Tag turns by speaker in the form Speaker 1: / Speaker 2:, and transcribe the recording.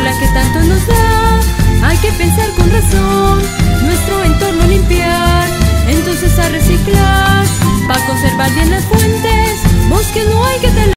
Speaker 1: basura que tanto nos da. Hay que pensar con razón, nuestro entorno limpiar, entonces a reciclar, para conservar bien las fuentes, bosques no hay que talar.